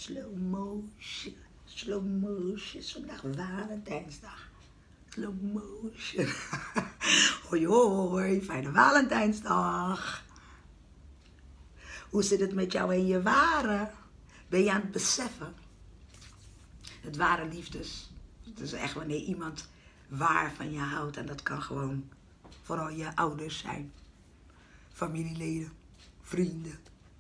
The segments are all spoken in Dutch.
Slow motion. Slow motion. Is vandaag Valentijnsdag. Slow motion. Hoi hoi, fijne Valentijnsdag. Hoe zit het met jou en je ware? Ben je aan het beseffen? Het ware liefdes. Het is echt wanneer iemand waar van je houdt. En dat kan gewoon vooral je ouders zijn. Familieleden, vrienden.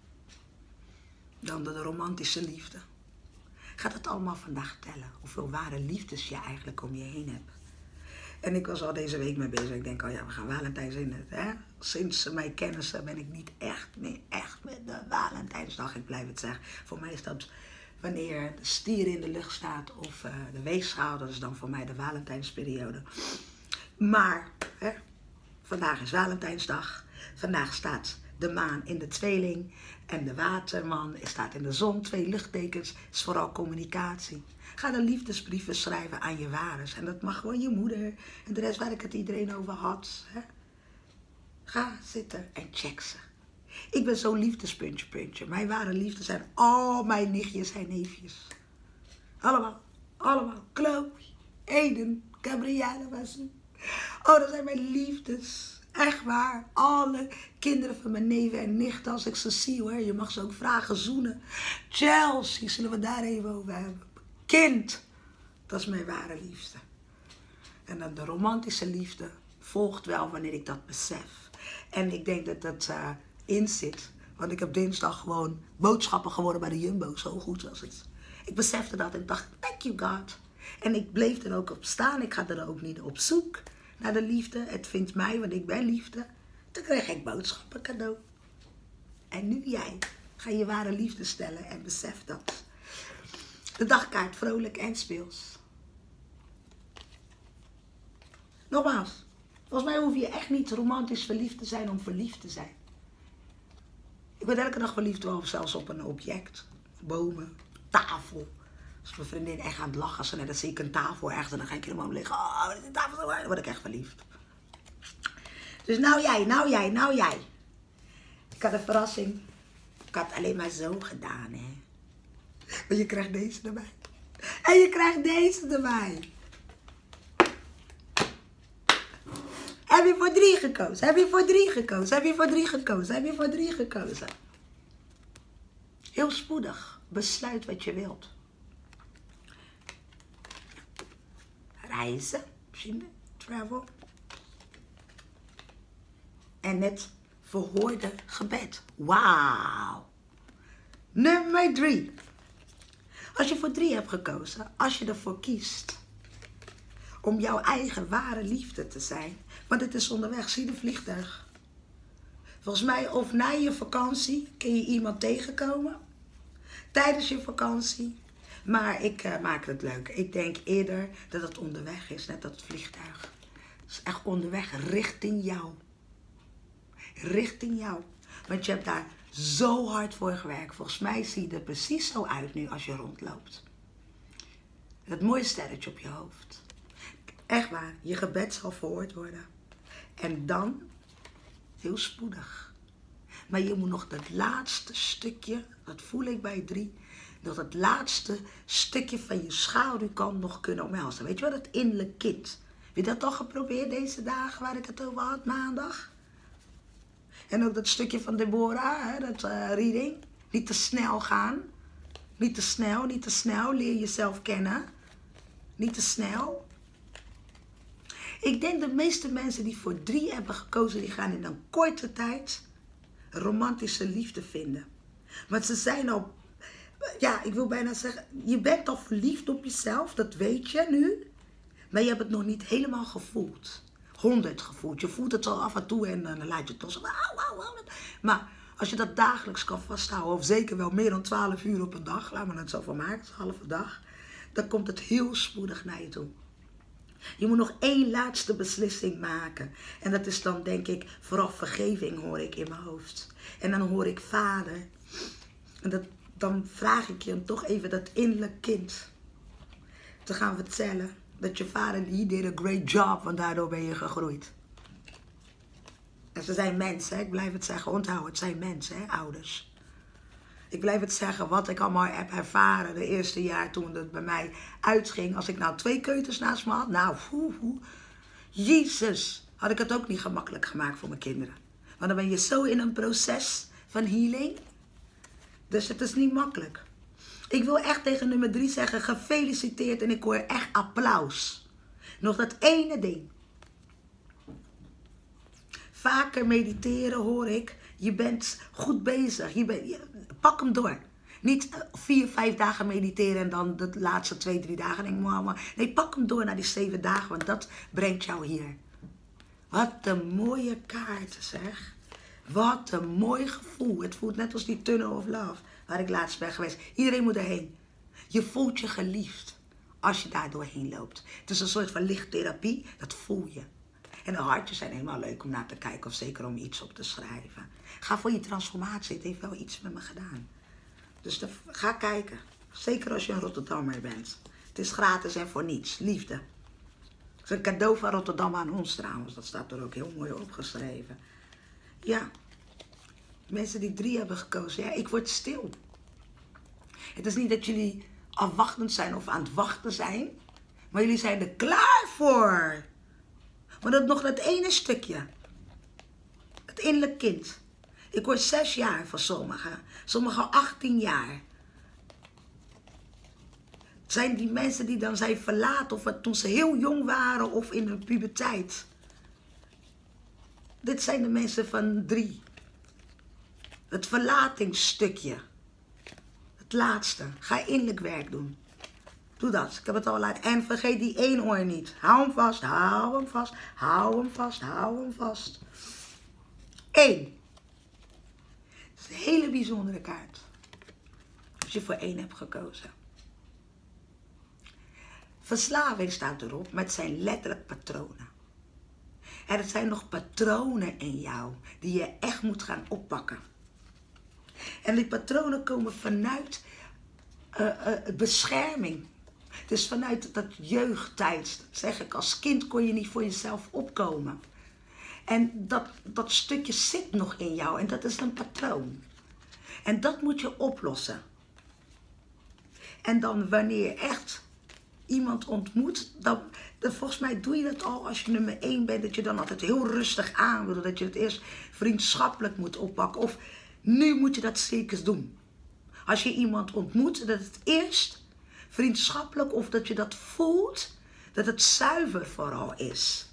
Dan de romantische liefde. Gaat het allemaal vandaag tellen? Hoeveel ware liefdes je eigenlijk om je heen hebt. En ik was al deze week mee bezig. Ik denk, oh ja, we gaan Valentijns in het. Hè? Sinds ze mij kennen ben ik niet echt met de Valentijnsdag. Ik blijf het zeggen. Voor mij is dat wanneer de stier in de lucht staat of de weegschaal. Dat is dan voor mij de Valentijnsperiode. Maar hè, vandaag is Valentijnsdag. Vandaag staat de maan in de tweeling. En de waterman staat in de zon. 2 luchttekens. Is vooral communicatie. Ga de liefdesbrieven schrijven aan je wares. En dat mag gewoon je moeder. En de rest waar ik het iedereen over had. Hè? Ga zitten en check ze. Ik ben zo'n liefdespuntje. Mijn ware liefde zijn al mijn nichtjes en neefjes. Allemaal. Chloe, Eden, Gabrielle was het. Oh, dat zijn mijn liefdes. Echt waar. Alle kinderen van mijn neven en nichten, als ik ze zie hoor. Je mag ze ook vragen, zoenen. Chelsea, zullen we daar even over hebben. Kind, dat is mijn ware liefde. En dan de romantische liefde volgt wel wanneer ik dat besef. En ik denk dat dat in zit. Want ik heb dinsdag gewoon boodschappen geworden bij de Jumbo. Zo goed was het. Ik besefte dat en dacht, thank you God. En ik bleef er ook op staan. Ik ga er ook niet op zoek naar de liefde. Het vindt mij, want ik ben liefde. Toen kreeg ik boodschappen cadeau. En nu jij. Ga je ware liefde stellen en besef dat. De dagkaart, vrolijk en speels. Nogmaals, volgens mij hoef je echt niet romantisch verliefd te zijn om verliefd te zijn. Ik ben elke dag verliefd, wel zelfs op een object. Bomen, tafel. Als mijn vriendin echt aan het lachen is en dan zie ik een tafel ergens en dan ga ik helemaal liggen. Oh, wat is die tafel zo hard? Dan word ik echt verliefd. Dus nou jij. Ik had een verrassing. Ik had alleen maar zo gedaan, hè. Maar je krijgt deze erbij. En je krijgt deze erbij. Heb je voor 3 gekozen? Heb je voor 3 gekozen? Heb je voor 3 gekozen? Heb je voor 3 gekozen? Heel spoedig. Besluit wat je wilt. Reizen. Misschien travel. En het verhoorde gebed. Wauw. Nummer 3. Als je voor 3 hebt gekozen, als je ervoor kiest om jouw eigen ware liefde te zijn, want het is onderweg, zie de vliegtuig. Volgens mij, of na je vakantie, kun je iemand tegenkomen, tijdens je vakantie, maar ik maak het leuk. Ik denk eerder dat het onderweg is, net dat vliegtuig. Het is echt onderweg richting jou. Richting jou. Want je hebt daar zo hard voor gewerkt. Volgens mij zie je er precies zo uit nu als je rondloopt. Het mooie sterretje op je hoofd. Echt waar, je gebed zal verhoord worden. En dan, heel spoedig. Maar je moet nog dat laatste stukje, dat voel ik bij 3, dat het laatste stukje van je schaduwkant nog kunnen omhelzen. Weet je wat, het innerlijk kind. Heb je dat al geprobeerd deze dagen waar ik het over had, maandag? En ook dat stukje van Deborah, hè, dat reading. Niet te snel gaan. Niet te snel. Leer jezelf kennen. Niet te snel. Ik denk de meeste mensen die voor 3 hebben gekozen, die gaan in een korte tijd romantische liefde vinden. Want ze zijn al, ja, ik wil bijna zeggen, je bent al verliefd op jezelf, dat weet je nu. Maar je hebt het nog niet helemaal gevoeld. 100 gevoeld. Je voelt het al af en toe en dan laat je het los. Maar als je dat dagelijks kan vasthouden, of zeker wel meer dan 12 uur op een dag, laten we het zo van maken, het is een halve dag, dan komt het heel spoedig naar je toe. Je moet nog 1 laatste beslissing maken. En dat is dan, denk ik, vooral vergeving hoor ik in mijn hoofd. En dan hoor ik vader. En dan vraag ik je hem toch even dat innerlijk kind te gaan vertellen. Dat je vader, he did a great job, want daardoor ben je gegroeid. En ze zijn mensen, hè? Ik blijf het zeggen, onthoud, het zijn mensen, hè, ouders. Ik blijf het zeggen, wat ik allemaal heb ervaren de eerste jaar toen het bij mij uitging. Als ik nou 2 keuters naast me had, nou, Jezus, had ik het ook niet gemakkelijk gemaakt voor mijn kinderen. Want dan ben je zo in een proces van healing. Dus het is niet makkelijk. Ik wil echt tegen nummer 3 zeggen, gefeliciteerd en ik hoor echt applaus. Nog dat ene ding. Vaker mediteren hoor ik. Je bent goed bezig. Pak hem door. Niet 4, 5 dagen mediteren en dan de laatste 2, 3 dagen denk ik, mama. Nee, pak hem door naar die 7 dagen, want dat brengt jou hier. Wat een mooie kaart, zeg. Wat een mooi gevoel. Het voelt net als die Tunnel of Love, waar ik laatst ben geweest. Iedereen moet erheen. Je voelt je geliefd als je daar doorheen loopt. Het is een soort van lichttherapie, dat voel je. En de hartjes zijn helemaal leuk om naar te kijken of zeker om iets op te schrijven. Ga voor je transformatie, het heeft wel iets met me gedaan. Dus ga kijken, zeker als je een Rotterdammer bent. Het is gratis en voor niets, liefde. Het is een cadeau van Rotterdam aan ons trouwens, dat staat er ook heel mooi opgeschreven. Ja, mensen die 3 hebben gekozen, ja, ik word stil. Het is niet dat jullie afwachtend zijn of aan het wachten zijn, maar jullie zijn er klaar voor. Maar dat nog dat ene stukje. Het innerlijk kind. Ik hoor 6 jaar van sommigen. Sommigen 18 jaar. Het zijn die mensen die dan zijn verlaten. Of toen ze heel jong waren. Of in de puberteit. Dit zijn de mensen van 3. Het verlatingsstukje. Het laatste. Ga innerlijk werk doen. Doe dat. Ik heb het al laat. En vergeet die 1 oor niet. Hou hem vast. Hou hem vast. Hou hem vast. Hou hem vast. 1. Het is een hele bijzondere kaart. Als je voor 1 hebt gekozen. Verslaving staat erop. Maar het zijn letterlijk patronen. En het zijn nog patronen in jou. Die je echt moet gaan oppakken. En die patronen komen vanuit bescherming. Dus vanuit dat jeugdtijd, zeg ik, als kind kon je niet voor jezelf opkomen. En dat stukje zit nog in jou en dat is een patroon. En dat moet je oplossen. En dan wanneer je echt iemand ontmoet, dan volgens mij doe je dat al als je nummer 1 bent, dat je dan altijd heel rustig aan wil, dat je het eerst vriendschappelijk moet oppakken. Of nu moet je dat zeker doen. Als je iemand ontmoet, dat het eerst vriendschappelijk of dat je dat voelt, dat het zuiver vooral is.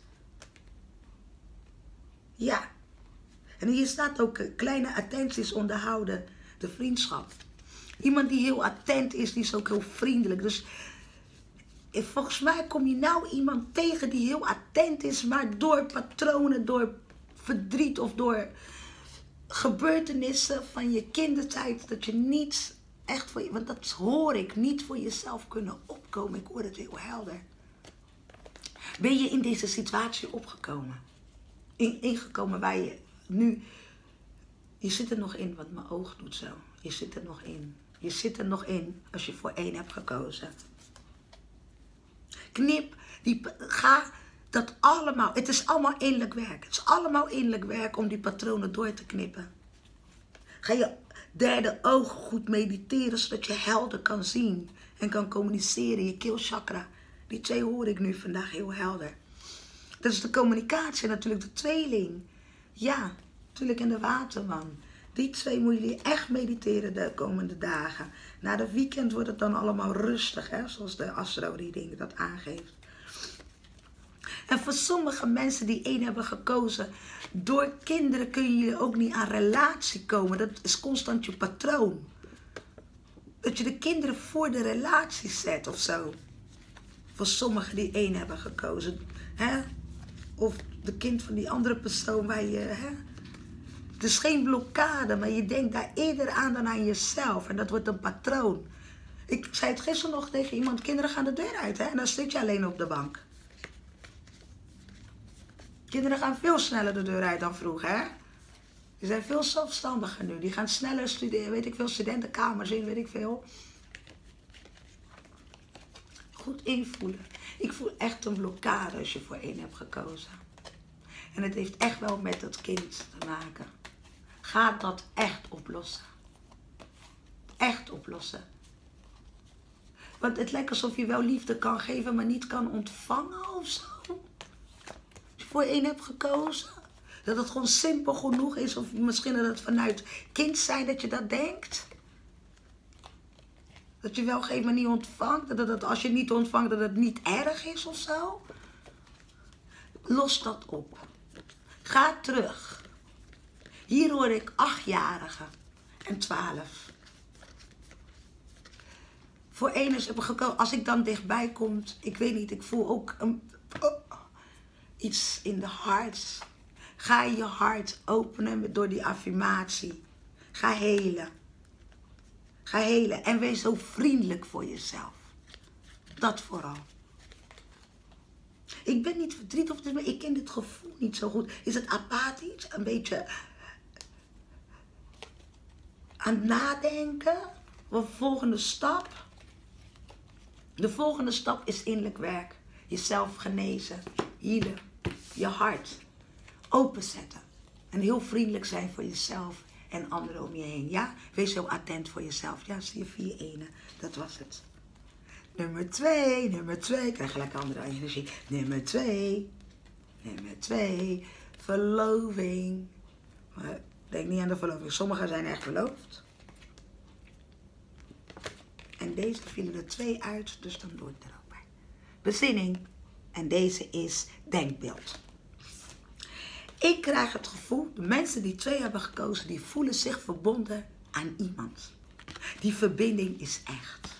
Ja. En hier staat ook kleine attenties onderhouden de vriendschap. Iemand die heel attent is, die is ook heel vriendelijk. Dus volgens mij kom je nou iemand tegen die heel attent is, maar door patronen, door verdriet of door gebeurtenissen van je kindertijd, dat je niet echt voor je, want dat hoor ik, niet voor jezelf kunnen opkomen. Ik hoor het heel helder. Ben je in deze situatie opgekomen? Ingekomen waar je nu, je zit er nog in, want mijn oog doet zo. Je zit er nog in. Je zit er nog in als je voor 1 hebt gekozen. Knip, ga dat allemaal, het is allemaal innerlijk werk. Het is allemaal innerlijk werk om die patronen door te knippen. Ga je 3e oog goed mediteren, zodat je helder kan zien en kan communiceren. Je keelchakra, die 2 hoor ik nu vandaag heel helder. Dat is de communicatie, natuurlijk de tweeling. Ja, natuurlijk in de waterman. Die 2 moeten jullie echt mediteren de komende dagen. Na de weekend wordt het dan allemaal rustig, hè? Zoals de astro-reading dat aangeeft. En voor sommige mensen die 1 hebben gekozen, door kinderen kun je ook niet aan relatie komen. Dat is constant je patroon. Dat je de kinderen voor de relatie zet of zo. Voor sommigen die 1 hebben gekozen. Hè? Of de kind van die andere persoon waar je... Hè? Het is geen blokkade, maar je denkt daar eerder aan dan aan jezelf. En dat wordt een patroon. Ik zei het gisteren nog tegen iemand, kinderen gaan de deur uit, hè? En dan zit je alleen op de bank. Kinderen gaan veel sneller de deur uit dan vroeger, hè? Die zijn veel zelfstandiger nu. Die gaan sneller studeren, weet ik veel, studentenkamers in, weet ik veel. Goed invoelen. Ik voel echt een blokkade als je voor 1 hebt gekozen. En het heeft echt wel met dat kind te maken. Ga dat echt oplossen. oplossen. Want het lijkt alsof je wel liefde kan geven, maar niet kan ontvangen of zo. Als je voor één hebt gekozen. Dat het gewoon simpel genoeg is. Of misschien dat het vanuit kind zijn dat je dat denkt. Dat je wel geeft, maar niet ontvangt. Dat het, als je niet ontvangt, dat het niet erg is of zo. Los dat op. Ga terug. Hier hoor ik 8-jarigen en 12. Voor eners heb ik gekozen. Als ik dan dichtbij kom, ik weet niet, ik voel ook iets in de hart. Ga je hart openen door die affirmatie. Ga helen. Ga helen en wees zo vriendelijk voor jezelf. Dat vooral. Ik ben niet verdrietig, maar ik ken dit gevoel niet zo goed. Is het apathisch? Een beetje aan het nadenken? Wat volgende stap? De volgende stap is innerlijk werk. Jezelf genezen, healen, je hart openzetten. En heel vriendelijk zijn voor jezelf en anderen om je heen. Ja, wees zo attent voor jezelf. Ja, zie je 4 enen. Dat was het. Nummer 2. Ik krijg gelijk andere energie. Nummer 2. Verloving. Maar denk niet aan de verloving. Sommigen zijn echt verloofd. En deze vielen er 2 uit, dus dan doe ik er ook bij. Bezinning. En deze is denkbeeld. Ik krijg het gevoel, de mensen die 2 hebben gekozen, die voelen zich verbonden aan iemand. Die verbinding is echt.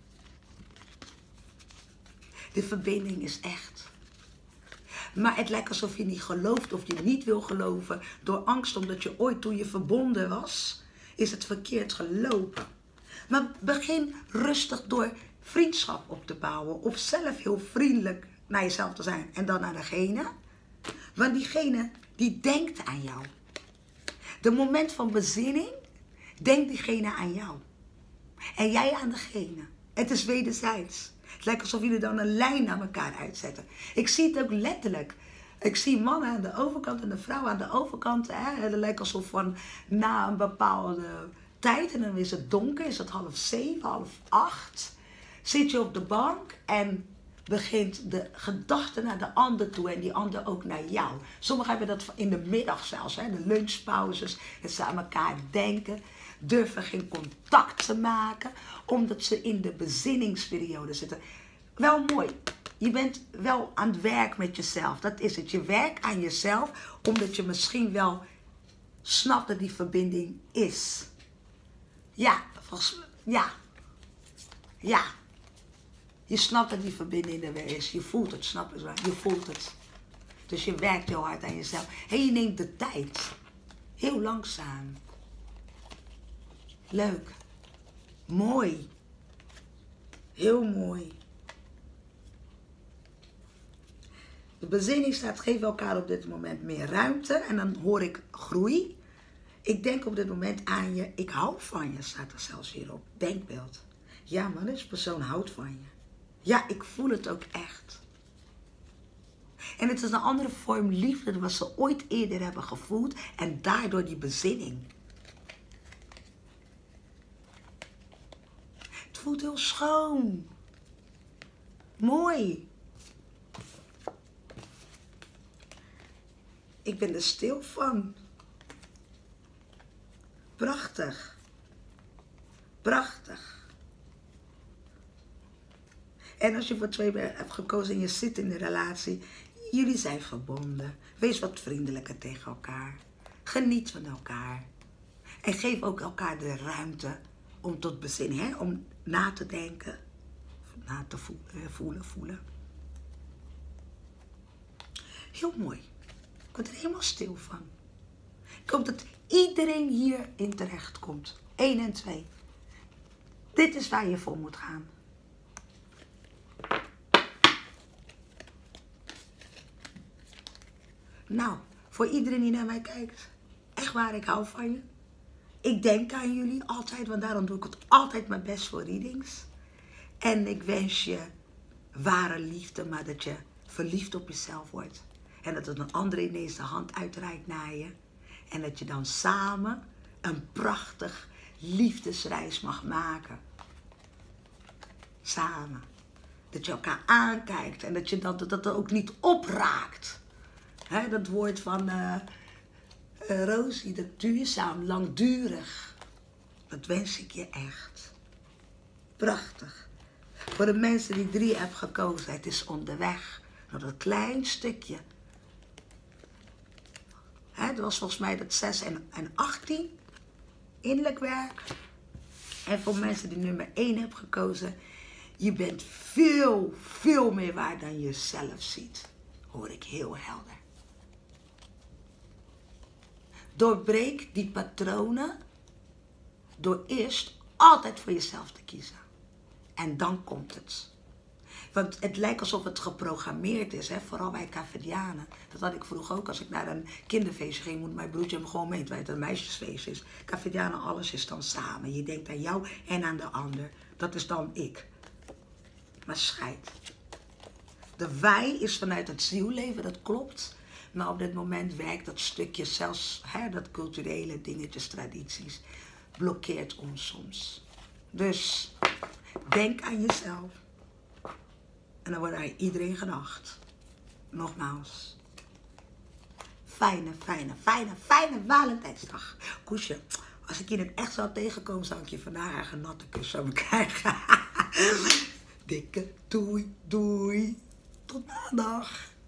De verbinding is echt. Maar het lijkt alsof je niet gelooft of je niet wil geloven. Door angst, omdat je ooit toen je verbonden was, is het verkeerd gelopen. Maar begin rustig door vriendschap op te bouwen. Of zelf heel vriendelijk naar jezelf te zijn. En dan naar degene. Want diegene die denkt aan jou. De moment van bezinning denkt diegene aan jou. En jij aan degene. Het is wederzijds. Het lijkt alsof jullie dan een lijn naar elkaar uitzetten. Ik zie het ook letterlijk. Ik zie mannen aan de overkant en de vrouwen aan de overkant. Hè. Het lijkt alsof van na een bepaalde tijd, en dan is het donker, is het 6:30, 7:30. Zit je op de bank en begint de gedachte naar de ander toe en die ander ook naar jou. Sommigen hebben dat in de middag zelfs, hè, de lunchpauzes, dat ze aan elkaar denken, durven geen contact te maken, omdat ze in de bezinningsperiode zitten. Wel mooi, je bent wel aan het werk met jezelf, dat is het. Je werkt aan jezelf, omdat je misschien wel snapt dat die verbinding is. Ja, ja. Je snapt dat die verbinding er weer is. Je voelt het, snap je? Je voelt het. Dus je werkt heel hard aan jezelf. En je neemt de tijd. Heel langzaam. Leuk. Mooi. Heel mooi. De bezinning staat, geef elkaar op dit moment meer ruimte. En dan hoor ik groei. Ik denk op dit moment aan je. Ik hou van je, staat er zelfs hierop. Denkbeeld. Ja, maar deze persoon houdt van je. Ja, ik voel het ook echt. En het is een andere vorm liefde dan wat ze ooit eerder hebben gevoeld. En daardoor die bezinning. Het voelt heel schoon. Mooi. Ik ben er stil van. Prachtig. Prachtig. En als je voor 2 hebt gekozen en je zit in een relatie, jullie zijn verbonden. Wees wat vriendelijker tegen elkaar. Geniet van elkaar. En geef ook elkaar de ruimte om tot bezinning, hè? Om na te denken. Na te voelen. Heel mooi. Ik word er helemaal stil van. Ik hoop dat iedereen hierin terecht komt. 1 en 2. Dit is waar je voor moet gaan. Nou, voor iedereen die naar mij kijkt. Echt waar, ik hou van je. Ik denk aan jullie altijd, want daarom doe ik het altijd mijn best voor readings. En ik wens je ware liefde, maar dat je verliefd op jezelf wordt. En dat het een ander ineens de hand uitreikt naar je. En dat je dan samen een prachtig liefdesreis mag maken. Samen. Dat je elkaar aankijkt en dat je dat ook niet opraakt. Hè, dat woord van Rosie, dat duurzaam, langdurig. Dat wens ik je echt. Prachtig. Voor de mensen die 3 hebben gekozen, het is onderweg. Nog dat klein stukje. Hè, dat was volgens mij dat 6 en 18. Innerlijk werk. En voor mensen die nummer 1 hebben gekozen, je bent veel, veel meer waard dan je zelf ziet. Hoor ik heel helder. Doorbreek die patronen door eerst altijd voor jezelf te kiezen. En dan komt het. Want het lijkt alsof het geprogrammeerd is, hè? Vooral bij Cavedianen. Dat had ik vroeger ook. Als ik naar een kinderfeestje ging, moet mijn broertje hem gewoon mee. Terwijl het een meisjesfeest is. Cavedianen, alles is dan samen. Je denkt aan jou en aan de ander. Dat is dan ik. Maar scheid. De wij is vanuit het zielleven, dat klopt. Maar op dit moment werkt dat stukje, zelfs dat culturele dingetjes, tradities, blokkeert ons soms. Dus denk aan jezelf. En dan wordt aan iedereen gedacht. Nogmaals. Fijne Valentijnsdag. Koesje, als ik je het echt zou tegenkomen, zou ik je vandaag een natte kus zo krijgen. Dikke doei, doei. Tot maandag.